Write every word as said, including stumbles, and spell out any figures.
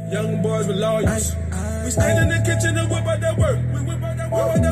Young boys with lawyers. We stand in the kitchen and whip out that work. We whip out that work.